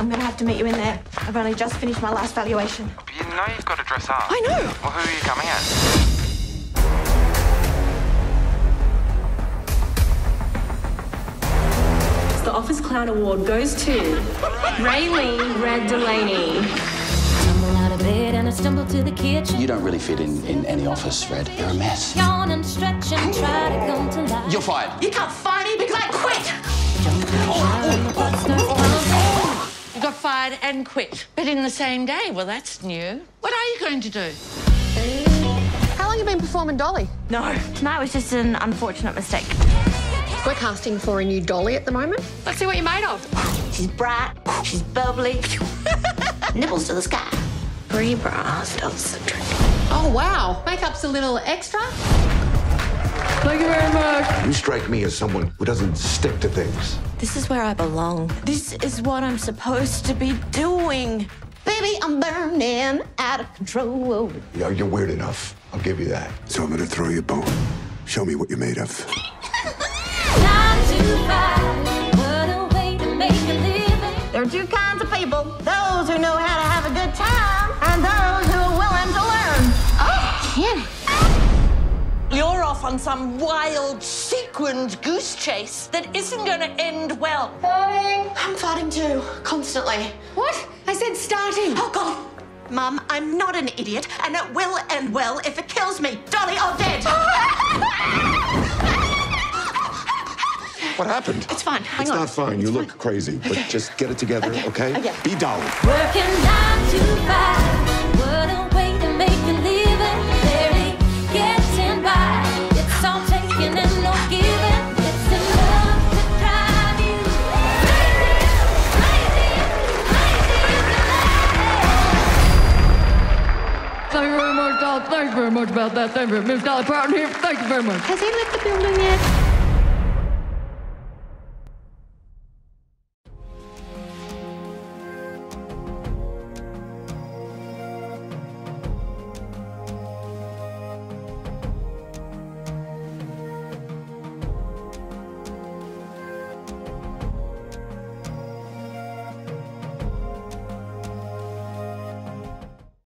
I'm gonna have to meet you in there. I've only just finished my last valuation. But you know you've got to dress up. I know. Well, who are you coming as? The Office Clown Award goes to Raylene Red Delaney. Tumble out of bed and I stumble to the kitchen. You don't really fit in any office, Red. You're a mess. Yawn and stretch and try to come to life. You're fired. You can't fire me because I quit. You got fired and quit, but in the same day. Well, that's new. What are you going to do? How long have you been performing Dolly? No, tonight was just an unfortunate mistake. We're casting for a new Dolly at the moment. Let's see what you're made of. She's bright, she's bubbly, nipples to the sky. Brie bras does the trick. Oh, wow. Makeup's a little extra. Thank you very much. You strike me as someone who doesn't stick to things. This is where I belong. This is what I'm supposed to be doing. Baby, I'm burning out of control. Yeah, you're weird enough. I'll give you that. So I'm gonna throw you a bone. Show me what you're made of. 9 to 5, what a way to make a living. There are two kinds of people. Those who know how to have a good time and those who are willing to learn. Oh, Ken. You're off on some wild, sequined goose chase that isn't going to end well. I'm fighting too, constantly. What? I said starting. Oh, God. Mum, I'm not an idiot, and it will end well if it kills me, Dolly or dead. What happened? It's fine. It's not fine. You look crazy, but just get it together, okay? Okay. Be Dolly. Working 9 to 5, what a way to make a living. Barely getting by. It's all taking and no giving. It's enough to drive you crazy. Thank you very much, Dolly. Thank you very much about that. Thank you, Miss Dolly Parton here. Thank you very much. Has he left the building yet?